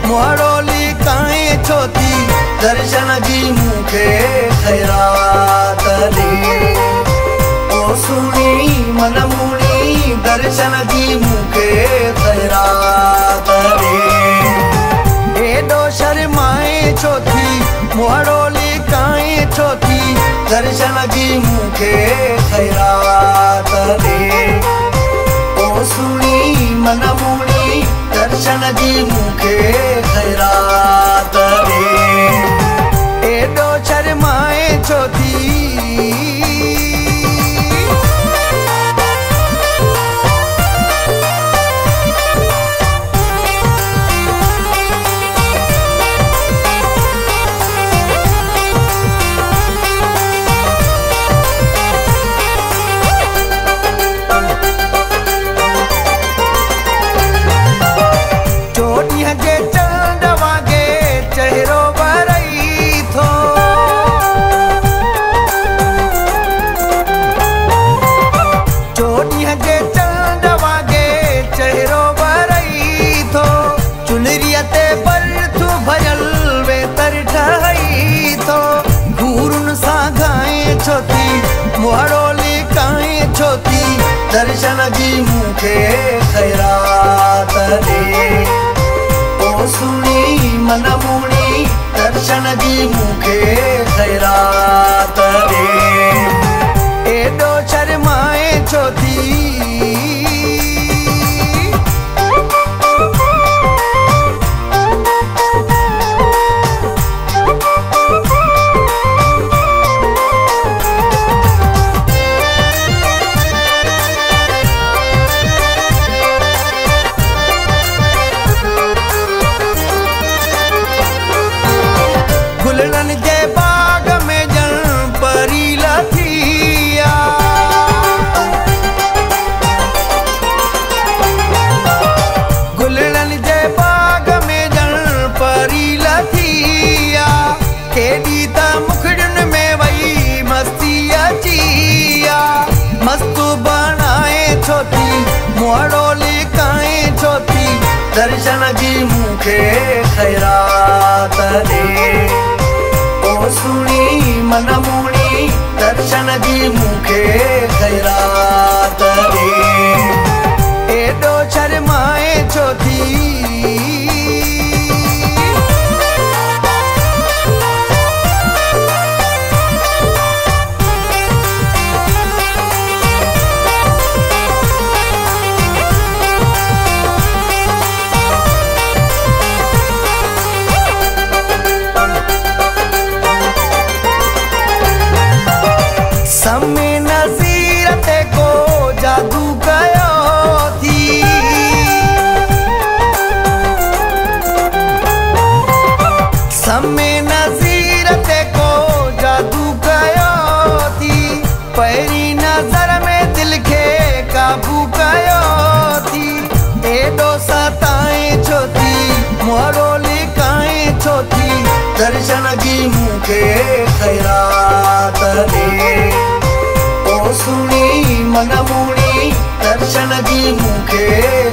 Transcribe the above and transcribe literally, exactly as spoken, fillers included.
मोहरोली काए छोती दर्शन जी मुखे खैरात रे। ओ सुनी मन मुनी दर्शन जी मुखे खैरात रे। एडो शर्माए छोती मोहरोली काए छोती दर्शन जी मुखे खैरात रे। ओ सुनी मन मुनी दर्शन जी मुखे खैरात रे। एडो शर्माए छोती मोहरोली काए छोती दर्शन जी मुखे खैरात रे। ओ सुनी मन मुनी दर्शन जी मुखे खैरात रे। एडो शर्माए छोती गुलड़न के बाग में जन परी लथिया। गुलड़न के बाग में जन परी लथिया। केडी ता मुखड़न में वही मस्ती अचिया। मस्तु बनाए छोती मोहरोली काए छोती दर्शन जी मुखे खैरात रे। ओ सुनी मन मुनी दर्शन जी मुखे खैरात रे। एडो शर्माए छोती समय नसीरत को जादू कयो थी। समय नसीरत को जादू कयो थी। पहली नजर में दिल के काबू कयो थी। एडो सताए छोती मोहरोली काए छोती दर्शन जी मुखे खैरात रे। ओ सुनी मन मुनी दर्शन जी मुखे